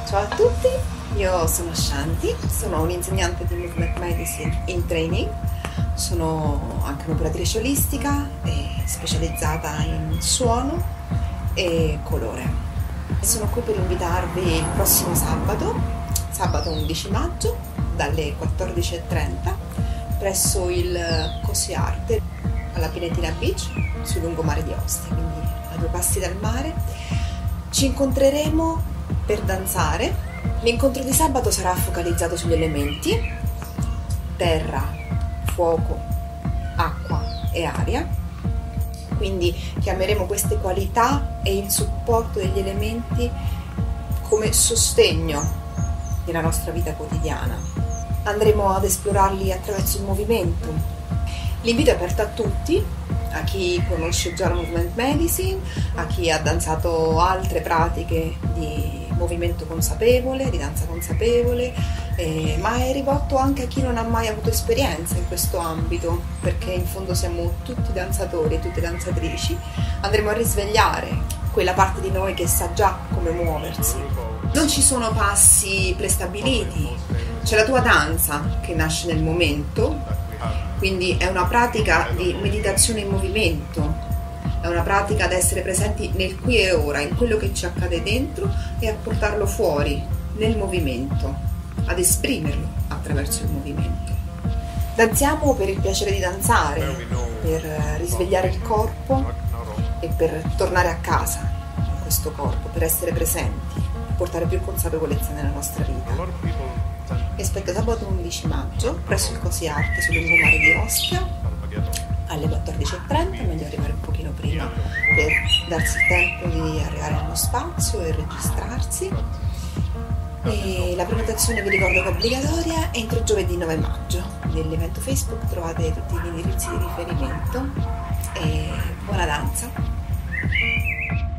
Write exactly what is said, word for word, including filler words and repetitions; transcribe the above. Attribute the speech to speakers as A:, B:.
A: Ciao a tutti, io sono Shanti, sono un'insegnante di Movement Medicine in training, sono anche un'operatrice olistica e specializzata in suono e colore. Sono qui per invitarvi il prossimo sabato, sabato undici maggio, dalle quattordici e trenta, presso il Cosi Arte alla Pinetina Beach, sul lungomare di Ostia, quindi a due passi dal mare. Ci incontreremo per danzare. L'incontro di sabato sarà focalizzato sugli elementi terra, fuoco, acqua e aria, quindi chiameremo queste qualità e il supporto degli elementi come sostegno nella nostra vita quotidiana. Andremo ad esplorarli attraverso il movimento. L'invito è aperto a tutti, a chi conosce già la Movement Medicine, a chi ha danzato altre pratiche di movimento consapevole, di danza consapevole, eh, ma è rivolto anche a chi non ha mai avuto esperienza in questo ambito, perché in fondo siamo tutti danzatori, tutte danzatrici. Andremo a risvegliare quella parte di noi che sa già come muoversi. Non ci sono passi prestabiliti, c'è la tua danza che nasce nel momento. Quindi è una pratica di meditazione in movimento, è una pratica ad essere presenti nel qui e ora, in quello che ci accade dentro e a portarlo fuori nel movimento, ad esprimerlo attraverso il movimento. Danziamo per il piacere di danzare, per risvegliare il corpo e per tornare a casa in questo corpo, per essere presenti, per portare più consapevolezza nella nostra vita. Vi aspetto sabato undici maggio presso il Cosi Arte sul lungomare di Ostia alle quattordici e trenta, è meglio arrivare un pochino prima per darsi il tempo di arrivare nello spazio e registrarsi. E la prenotazione, vi ricordo che è obbligatoria, entro giovedì nove maggio. Nell'evento Facebook trovate tutti gli indirizzi di riferimento e buona danza!